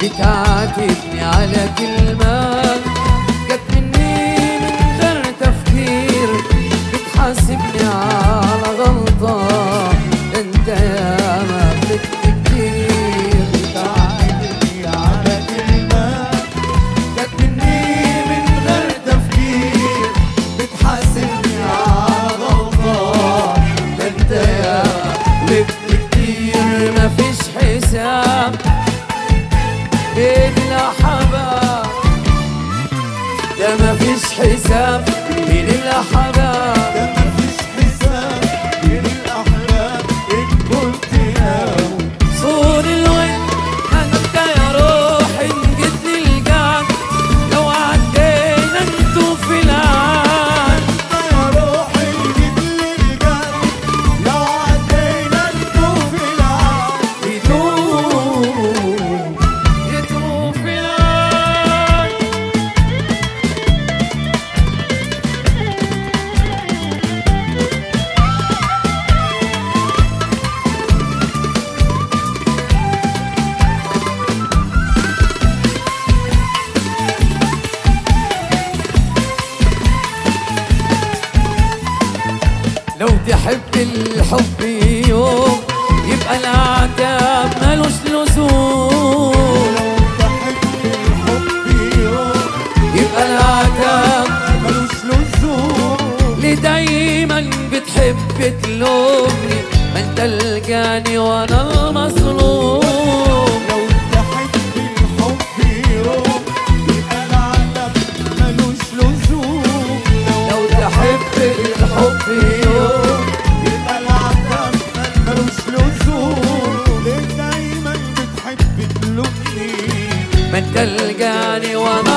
بتعاتبني على كلمة جت مني من غير تفكير، بتحاسبني على غلطة انت يا ما غلطت كتير. بتعاتبني على كلمة جت مني من غير تفكير، بتحاسبني على غلطة انت يا غلطت كتير. مفيش حساب بين الأحباب، ده مفيش حساب بين الأحباب، ده مفيش حساب بين الأحباب إن قلت يا صون الود انت يا روحي نجدني الجعد، لو عدينا انتو في العاد. انت يا روحي جيتلي الجد، لو عدينا انتو في العاد. يتوه في العاد. لو تحب الحب يوم يبقى العتاب ملوش لزوم، لو تحب الحب يوم يبقى العتاب ملوش لزوم. ليه دايما بتحب تلومني، ما انت الجاني وانا المظلوم. لو تحب الحب يوم يبقى العتب ملوش لزوم. لو تحب الحب يوم يبقى العتب ملوش لزوم. ليه دايما بتحب تلومني، ما انت الجاني وانا